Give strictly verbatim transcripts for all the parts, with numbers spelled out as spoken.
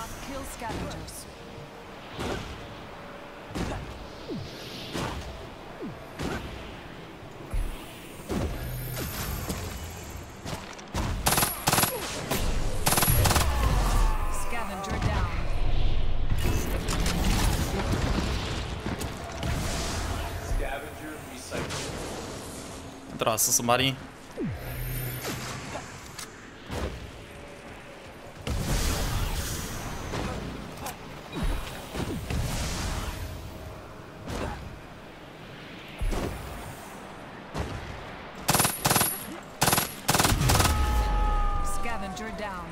must kill scavengers. Scavenger down. Scavenger recycled. Throw somebody. Scavenger down.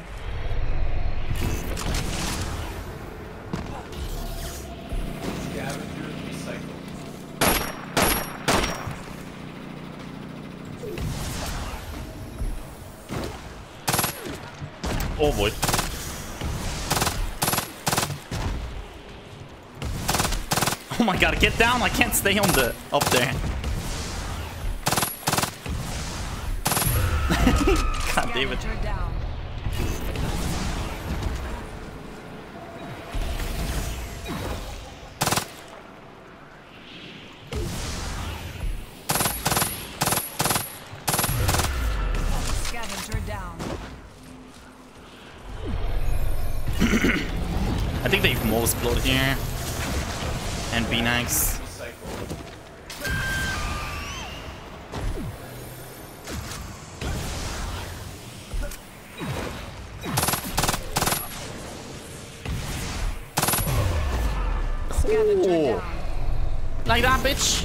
Scavenger recycled. Oh boy. Oh my god, get down! I can't stay on the up there. God damn it. Scavenger down. Scavenger down. I think they've most blood here. And be nice. Recycled. Scavenger Oh. down. Like that, bitch.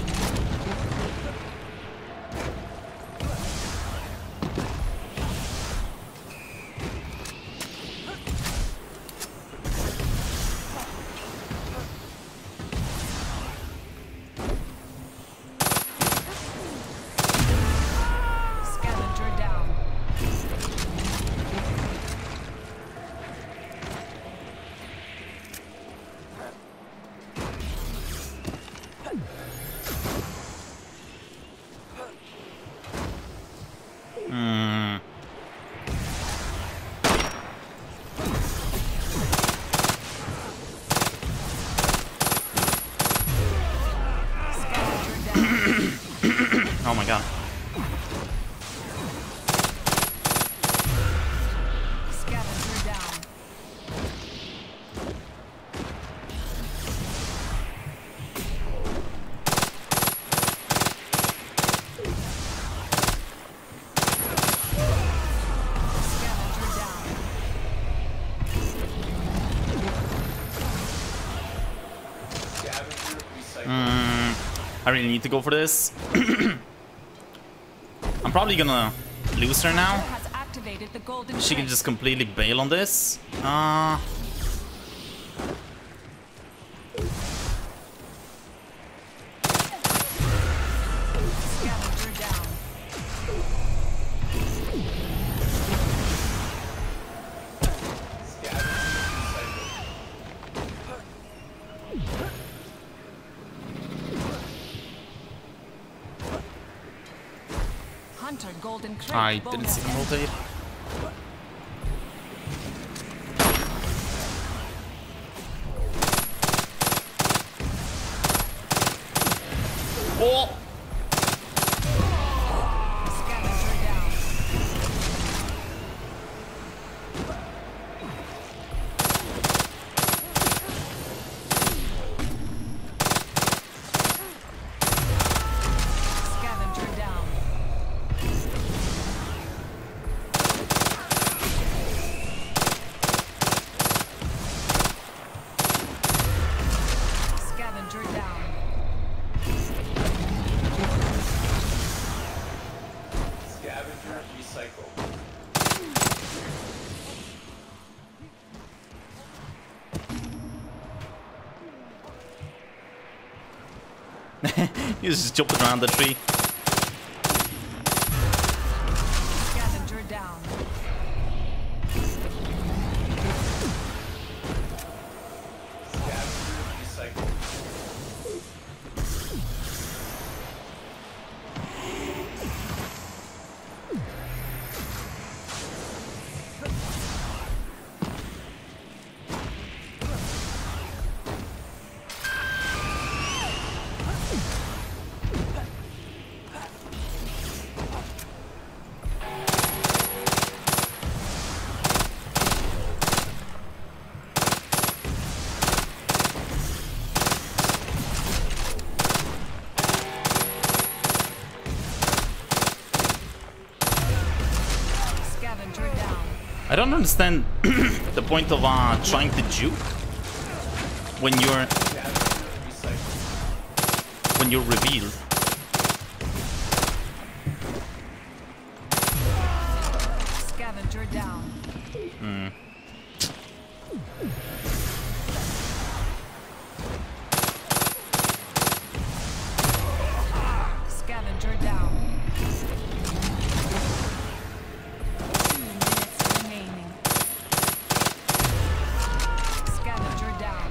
Scavenger down. Hmm. Scavenger down. Oh my god. Scavenger down. Scavenger down. Scavenger recycled. Hmm. I really need to go for this. I'm probably gonna lose her now. Has activated the golden She can crate. just completely bail on this. Uh, Scavenger down. Scavenger recycled. Hunter golden crate. I didn't bonus see him entry. rotate. Oh! Scavenger down. Scavenger down. Scavenger down. Scavenger recycled. He's just jumping around the tree. Scavenger down. Scavenger recycled. I don't understand the point of uh, trying to juke when you're when you're revealed. Scavenger down. Hmm. Scavenger down. Two minutes remaining. Scavenger down.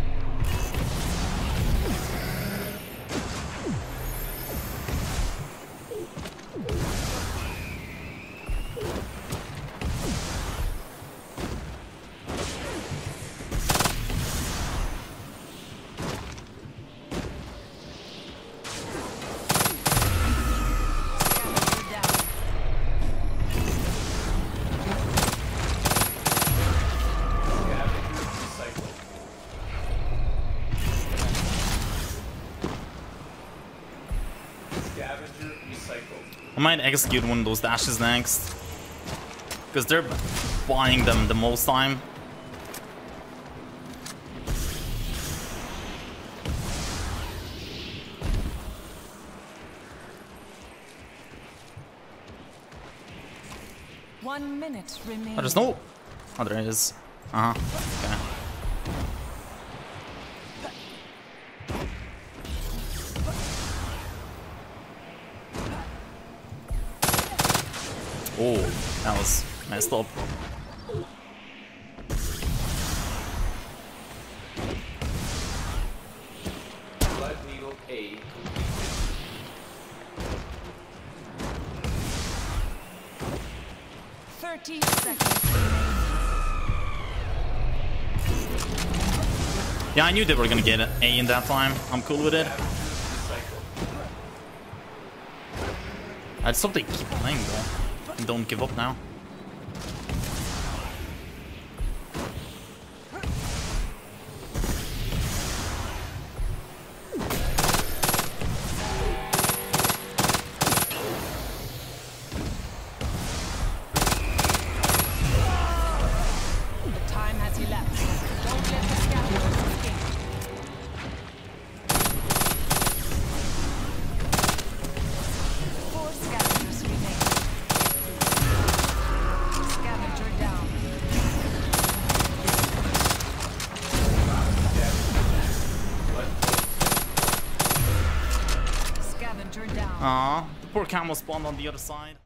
Scavenger recycle. I might execute one of those dashes next, because they're buying them the most time. One minute remaining. Oh, there's no... Oh, there is. Uh-huh. Okay. Oh, that was messed up. Blood needle A. Thirty seconds. Yeah, I knew they were gonna get an A in that time. I'm cool with it. I just hope they keep playing though, and don't give up now. The time has elapsed. Don't let the scavengers escape. Four scavengers remain. Scavenger down. Scavenger down. Aw, the poor camel spawned on the other side.